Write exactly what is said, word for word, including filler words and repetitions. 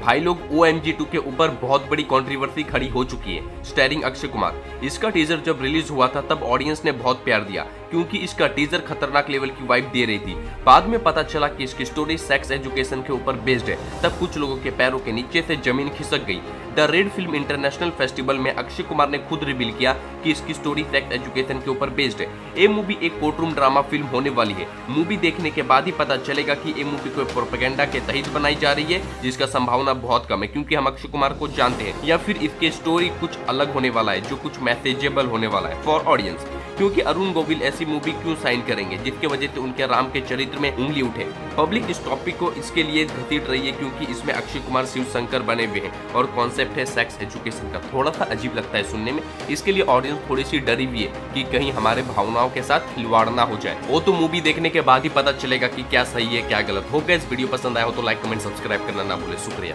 भाई लोग O M G to के ऊपर बहुत बड़ी कंट्रोवर्सी खड़ी हो चुकी है, स्टारिंग अक्षय कुमार। इसका टीजर जब रिलीज हुआ था तब ऑडियंस ने बहुत प्यार दिया क्योंकि इसका टीजर खतरनाक लेवल की वाइब दे रही थी। बाद में पता चला कि इसकी स्टोरी सेक्स एजुकेशन के ऊपर बेस्ड है, तब कुछ लोगों के पैरों के नीचे से जमीन खिसक गई। The red film international festival में अक्षय कुमार ने खुद रिवील किया कि इसकी स्टोरी सेक्स एजुकेशन के ऊपर बेस्ड है। ये मूवी एक कोर्टरूम ड्रामा फिल्म होने वाली है। मूवी देखने के बाद ही पता चलेगा कि ये मूवी कोई प्रोपेगेंडा के तहत बनाई जा रही है, जिसका संभावना बहुत कम है क्योंकि हम अक्षय कुमार को जानते हैं, या फिर इसके स्टोरी कुछ अलग होने वाला है जो कुछ मैसेजेबल होने वाला है फॉर ऑडियंस। क्योंकि अरुण गोविल ऐसी मूवी क्यों साइन करेंगे जिसके वजह से उनके राम के चरित्र में उंगली उठे। पब्लिक इस टॉपिक को इसके लिए घसीट रही है क्योंकि इसमें अक्षय कुमार शिव शंकर बने हुए हैं और कॉन्सेप्ट है सेक्स एजुकेशन का। थोड़ा सा अजीब लगता है सुनने में, इसके लिए ऑडियंस थोड़ी सी डरी हुई है कि कहीं हमारे भावनाओं के साथ खिलवाड़ ना हो जाए। वो तो मूवी देखने के बाद ही पता चलेगा कि क्या सही है क्या गलत। होगा इस वीडियो पसंद आया हो तो लाइक कमेंट सब्सक्राइब करना ना भूले। शुक्रिया।